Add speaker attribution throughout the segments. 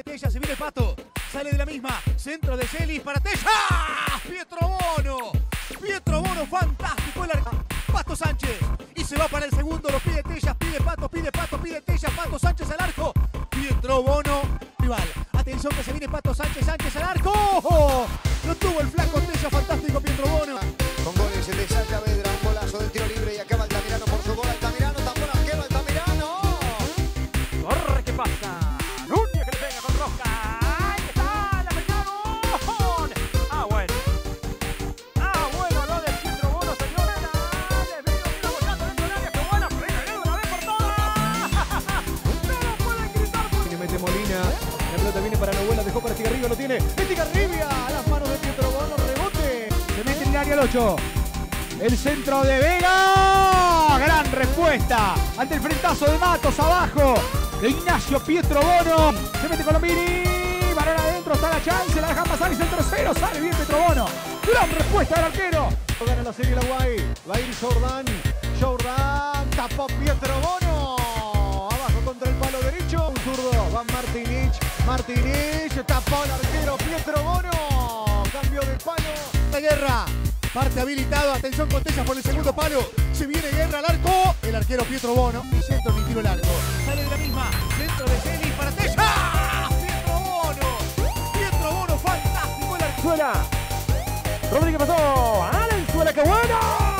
Speaker 1: Tella, se viene Pato, sale de la misma, centro de Celis para Tella. Pietro Bono, fantástico el arco. Pato Sánchez, y se va para el segundo, lo pide Tella, pide Pato, pide Tella, Pato Sánchez al arco. Pietro Bono, rival. Atención que se viene Pato Sánchez al arco. Lo tuvo el flaco Tella, fantástico Pietro Bono.
Speaker 2: Con goles de Saavedra, un golazo del tiro libre y acaba Altamirano por su gol. Altamirano, tapó el arquero, Altamirano.
Speaker 3: Corre, ¿qué pasa? Núñez que le pega con Roja. Ahí está, la metieron. Bueno, lo de Pietro Bono, señores. Mira volando dentro del área, qué buena. Frena de una vez por todas. No lo pueden gritar.
Speaker 4: Le mete Molina, la pelota viene para Novuela, dejó para Estigarribia, lo tiene. Estigarribia a las manos de Pietro Bono, rebote. Se mete en el área el 8. El centro de Vega. Gran respuesta ante el frentazo de Matos abajo. De Ignacio Pietro Bono. Se mete Colombini. Balón adentro, está la chance. La dejan pasar y es el tercero. Sale bien Pietro Bono. Gran respuesta del arquero. Gana la serie la Guay. Va a ir Jordan. Tapó Pietro Bono. Abajo contra el palo derecho. Un zurdo. Va Martinich. Tapó el arquero Pietro Bono. Cambio de palo.
Speaker 1: De Guerra, parte habilitado, atención con Tella por el segundo palo. Se viene Guerra al arco. El arquero Pietro Bono. Y centro ni tiro largo. Sale de la misma. Centro de Celis para Tella. Pietro Bono, fantástico el arco.
Speaker 3: Suena. Rodríguez pasó. Alenzuela, qué bueno.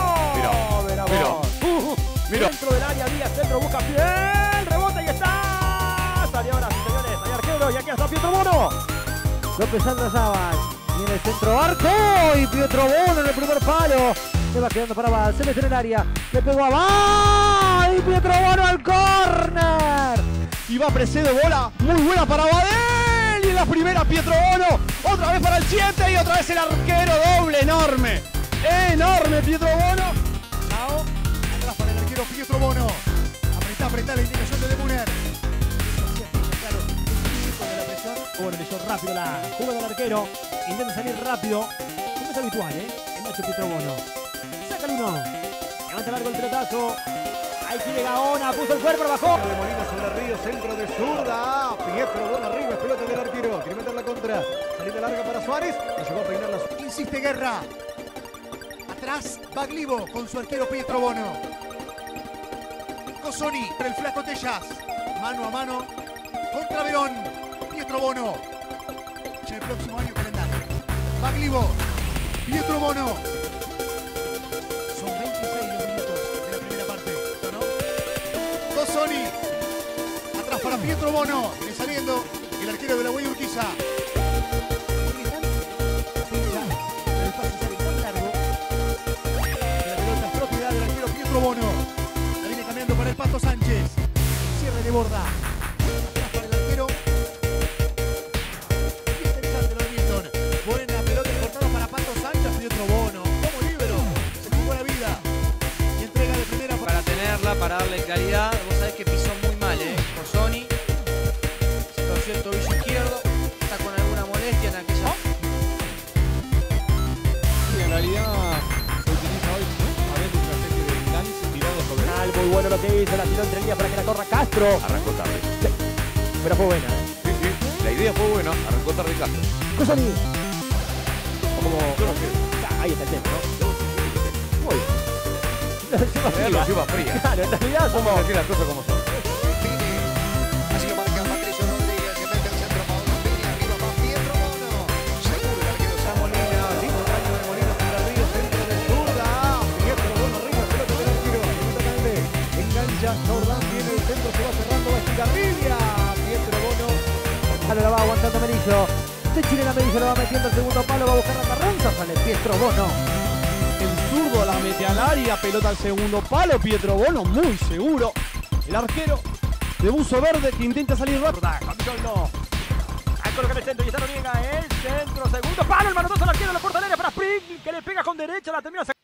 Speaker 3: Mira. Dentro del área, Díaz, centro, busca bien. Rebota y está. Salió ahora, señores. Hay arquero y aquí está Pietro Bono.
Speaker 5: López Andrazábal. Viene el centro arco y Pietro Bono en el primer palo. Se va quedando para Abad. Se mete en el área. Le pegó a Abad. Y Pietro Bono al córner.
Speaker 4: Y va Precedo, bola muy buena para Badel. Y en la primera Pietro Bono. Otra vez para el 7 y otra vez el arquero doble. Enorme Pietro Bono.
Speaker 1: Chao. Atrás para el arquero Pietro Bono. Apretá la indicación de Demuner. Claro, con la presión.
Speaker 3: Bueno, leyó rápido la jugada del arquero. Intenta salir rápido. Como es habitual, el macho Pietro Bono. Saca el 1. Levanta largo el pelotazo. Ahí tiene Gaona. Puso el cuerpo, bajó.
Speaker 4: De Molina sobre Río, centro de zurda. Pietro Bono arriba, pelota del arquero. Quiere meter la contra. Salida larga para Suárez. Y llegó a peinar la.
Speaker 1: Insiste Guerra. Atrás Baglivo con su arquero Pietro Bono. Cosoni para el flaco Tellas. Mano a mano contra Verón. Pietro Bono. Ya el próximo año calendario. Baglivo. Pietro Bono. Son 26 los minutos de la primera parte. ¿No? Cosoni. Atrás para Pietro Bono. Viene saliendo el arquero de la Guay Urquiza. Bono, la viene cambiando para el Pato Sánchez, cierre de borda, atrás para el arquero, interesante lo de Milton, buena pelota cortada para Pato Sánchez, Pietro Bono, como libero, se jugó la vida y entrega de primera
Speaker 6: para tenerla, para darle claridad. Vos sabés que pisó muy mal, Cosoni, se torció el tobillo izquierdo, está con alguna molestia en aquella.
Speaker 4: Sí, en realidad se utiliza hoy a veces una especie de enganche tirado sobre el.
Speaker 3: Muy bueno lo que hizo, la tiró entre líneas para que la corra Castro.
Speaker 7: Arrancó tarde.
Speaker 3: Sí, pero fue buena.
Speaker 7: Sí, la idea fue buena, arrancó tarde Castro.
Speaker 3: Cosoni. Ahí está el tema, ¿no? Muy bien.
Speaker 7: Lo lleva fría.
Speaker 3: Claro, en realidad
Speaker 7: Vamos
Speaker 3: somos.
Speaker 7: a decir las cosas como son.
Speaker 2: Así lo marca Patricio Rodríguez. Se mete el centro Paolo Pini. Arriba va Pietro Bono. Seguro el arquero está
Speaker 4: Molina, lindo daño de Molina sobre Río, centro de zurda. Pietro Bono arriba, pelota del arquero. Engancha, Jordan viene el centro, se va cerrando, va Estigarribia. Pietro Bono.
Speaker 5: Palo la va aguantando Merillo. De chilena Merillo lo va metiendo el segundo palo. Va a buscar a Carranza. Sale Pietro Bono.
Speaker 4: El zurdo la mete al área, pelota al segundo palo. Pietro Bono muy seguro. El arquero de buzo verde que intenta salir rápido.
Speaker 3: No. Ahí coloca el centro y está Noriega. El centro, segundo palo. El manotazo al arquero de la puerta aérea para Spring, que le pega con derecha. La termina.